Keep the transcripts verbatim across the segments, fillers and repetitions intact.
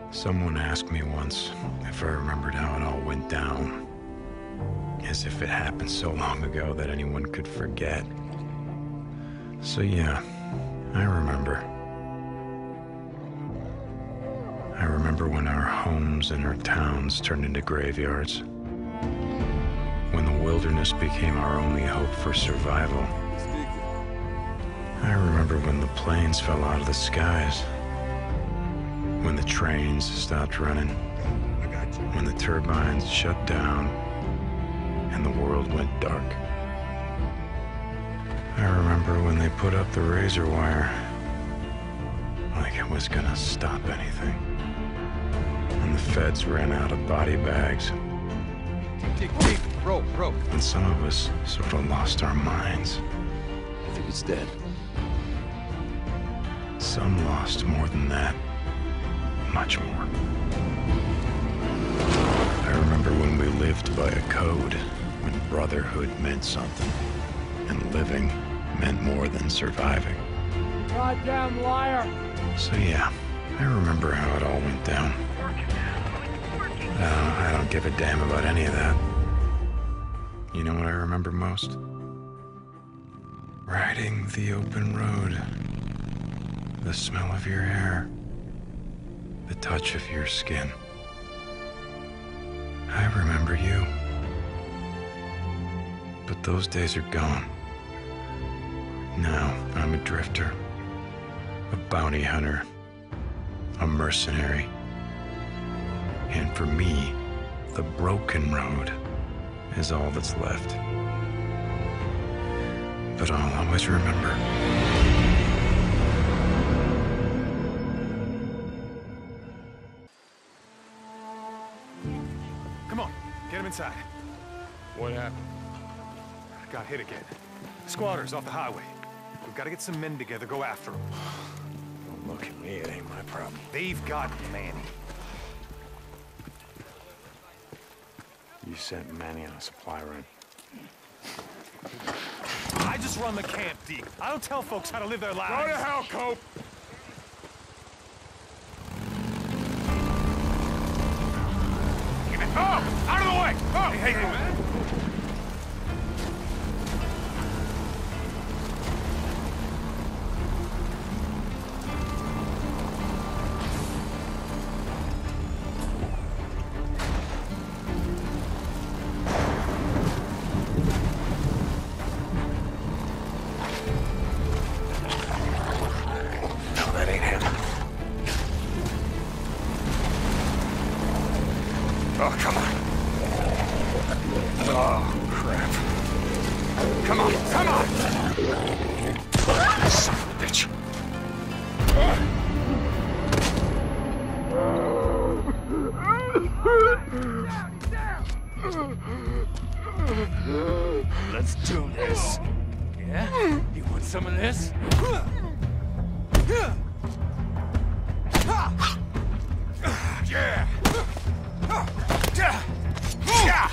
Someone asked me once if I remembered how it all went down, as if it happened so long ago that anyone could forget. So yeah, I remember. I remember when our homes and our towns turned into graveyards, when the wilderness became our only hope for survival. I remember when the planes fell out of the skies, when the trains stopped running, when the turbines shut down, and the world went dark. I remember when they put up the razor wire, like it was gonna stop anything. And the feds ran out of body bags. Dig deep, rope, rope. And some of us sort of lost our minds. I think it's dead. Some lost more than that. Much more. I remember when we lived by a code, when brotherhood meant something, and living meant more than surviving. Goddamn liar! So yeah, I remember how it all went down. Uh, I don't give a damn about any of that. You know what I remember most? Riding the open road. The smell of your hair. The touch of your skin. I remember you. But those days are gone. Now I'm a drifter. A bounty hunter. A mercenary. And for me, the broken road is all that's left. But I'll always remember. Come on, get him inside. What happened? Got hit again. Squatters off the highway. We've got to get some men together, go after them. Don't look at me, it ain't my problem. They've got Manny. You sent Manny on a supply run. I just run the camp, Deke. I don't tell folks how to live their lives. Go to hell, Cope! Oh! Out of the way! Oh! Hey, hey, hey, man! Oh, come on. Oh, crap. Come on, come on! Son of a bitch. Let's do this. Yeah? You want some of this? Yeah! Yeah!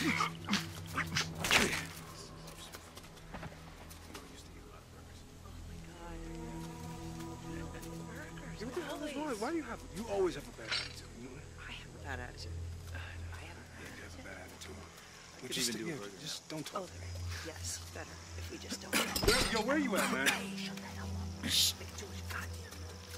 Why do you have? You always have a bad attitude. I have a bad attitude. I have a bad You have a bad attitude. I Well, could just, even do yeah, a burger. just don't Oh, talk. yes, better if we just don't. Where, yo, where you at, man? Hey, shut the hell up. Shh, make too much goddamn.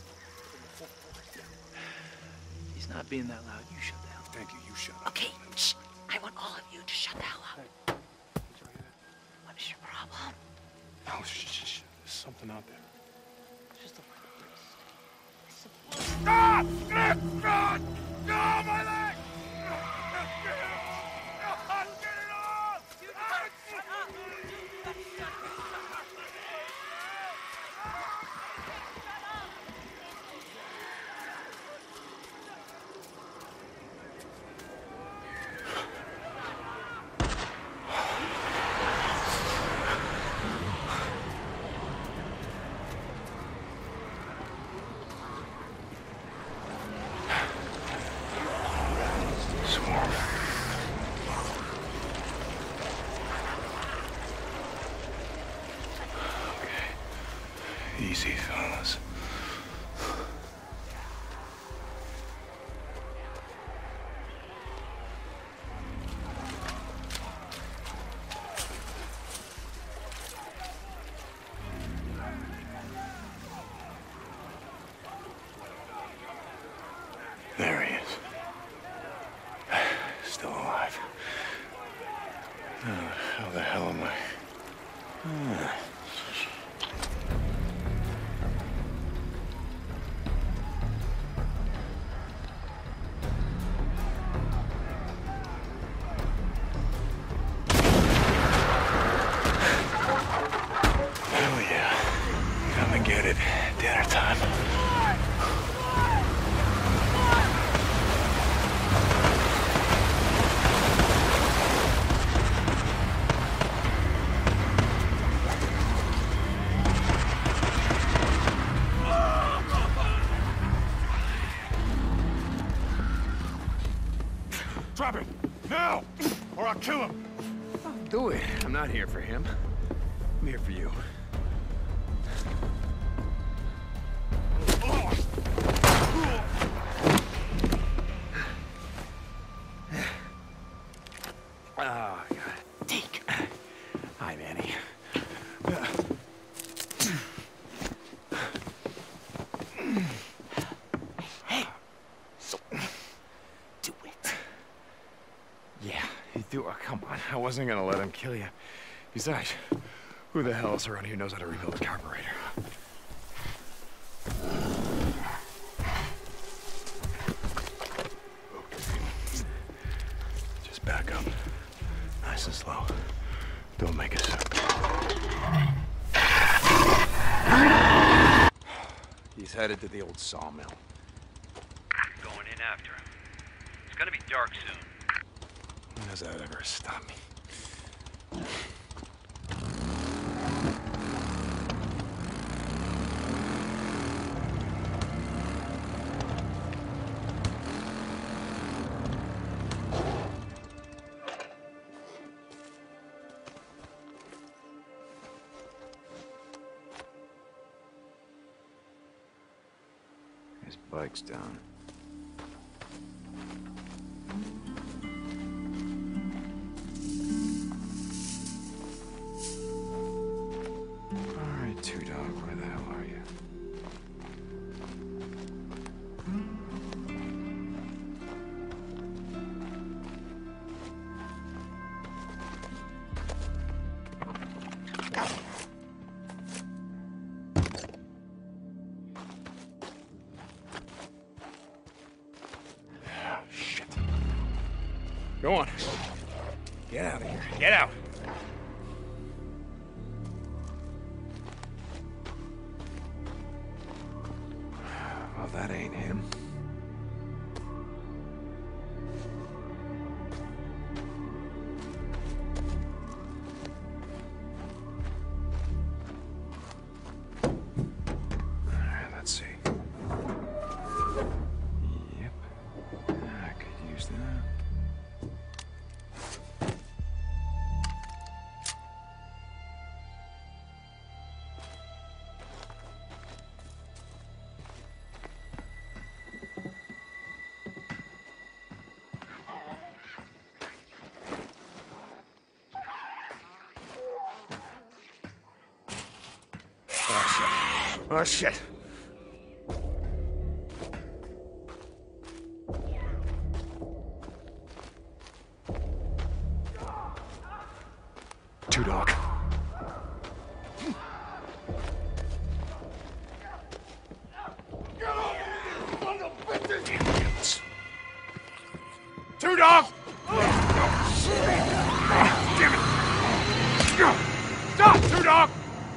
He's not being that loud. You shut the hell up. Thank you. You shut up. Okay, shh. I want all of you to shut the hell up. What is your problem? Oh, shh, shh, shh. There's something out there. Just a Stop! God! No, my leg! Get it off! Easy, fellas. There he is. Still alive. Oh, how the hell am I? Ah. Hell yeah. Come and get it. Dinner time. Drop him! Now! Or I'll kill him! Do it. I'm not here for him. I'm here for you. Oh, God. Deke. Hi, Manny. Hey! So, do it. Yeah, you do. Oh, come on. I wasn't gonna let him kill you. Besides, who the hell else around here knows how to rebuild a carburetor? Okay. Just back up. Nice and slow. Don't make a sound. He's headed to the old sawmill. Going in after him. It's gonna be dark soon. When does that ever stop me? His bike's down. All right, Two Dog, where the hell are you? Shit. Go on. Get out of here. Get out. Well, that ain't him. All right, let's see. Yep. I could use that. Oh, shit. Two Dog. Two Dog! Damn it! Stop, Two Dog!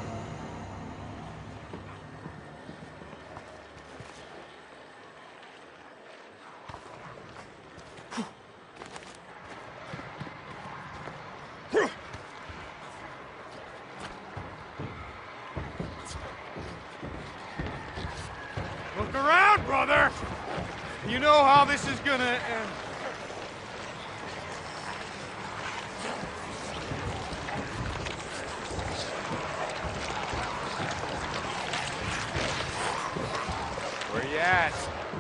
Look around, brother! You know how this is gonna end. Where you at?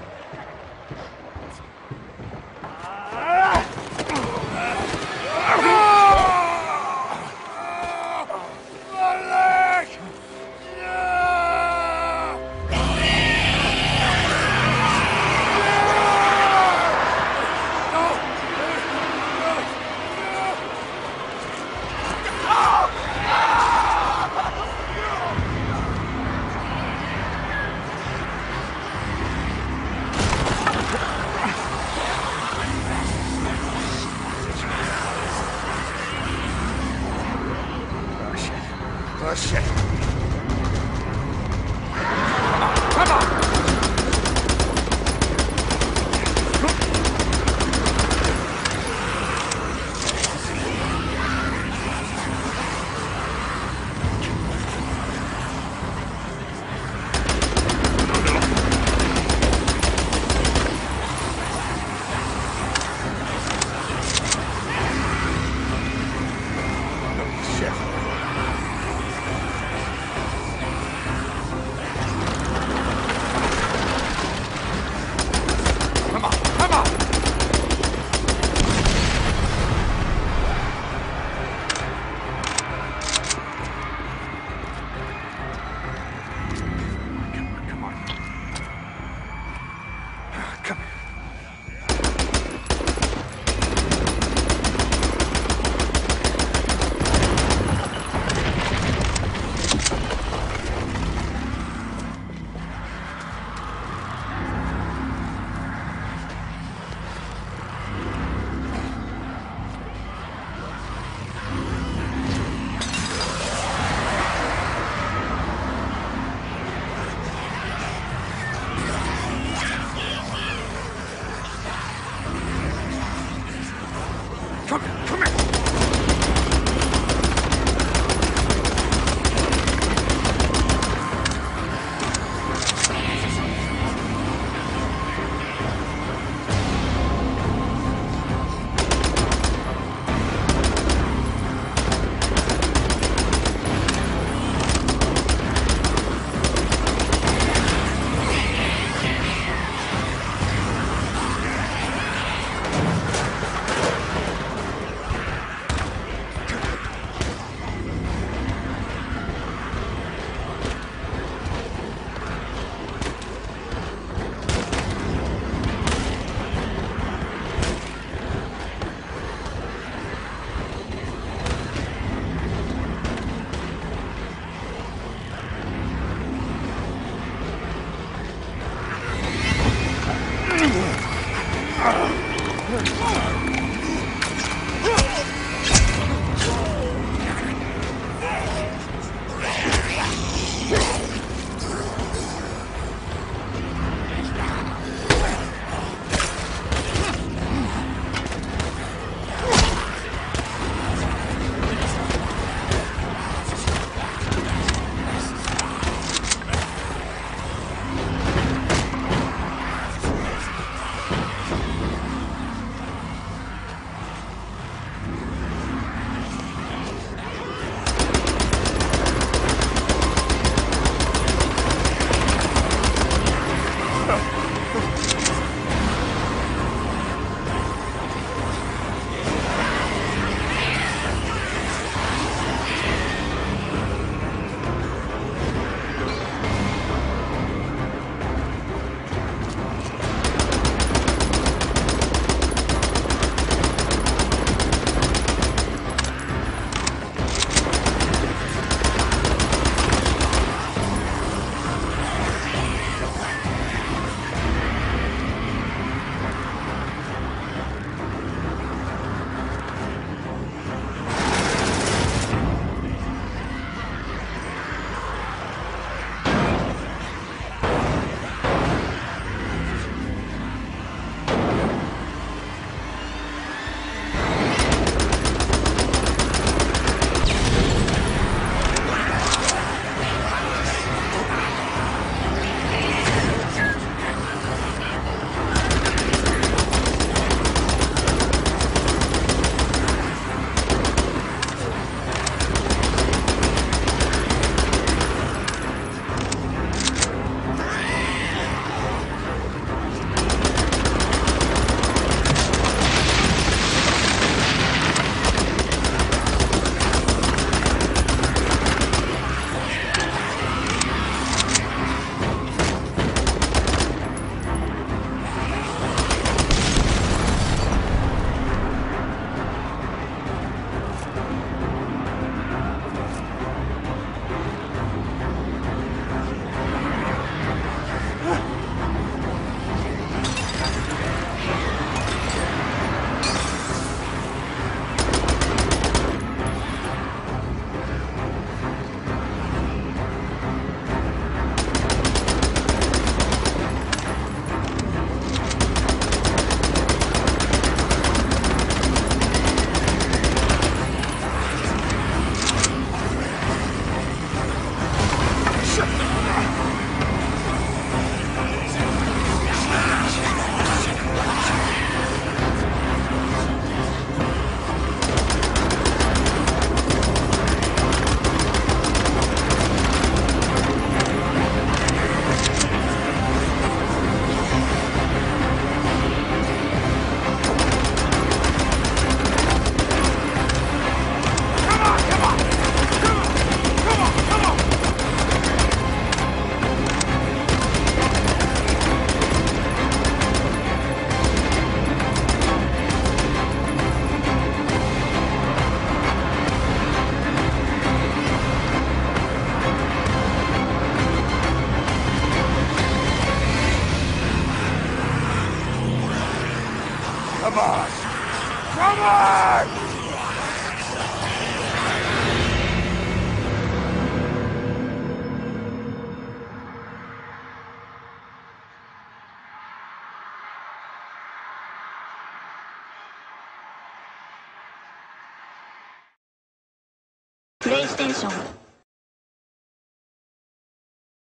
Oh, shit. Come on! プレイステーション